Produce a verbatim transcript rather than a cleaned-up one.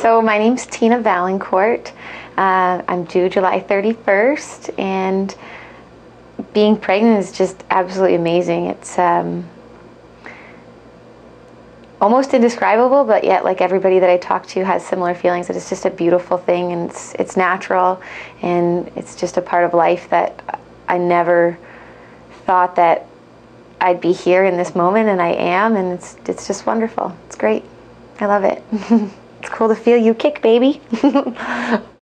So my name's Tina Valancourt. Uh, I'm due July thirty-first, and being pregnant is just absolutely amazing. It's um, almost indescribable, but yet, like everybody that I talk to has similar feelings, that it's just a beautiful thing, and it's, it's natural, and it's just a part of life that I never thought that I'd be here in this moment, and I am, and it's, it's just wonderful. It's great. I love it. It's cool to feel you kick, baby.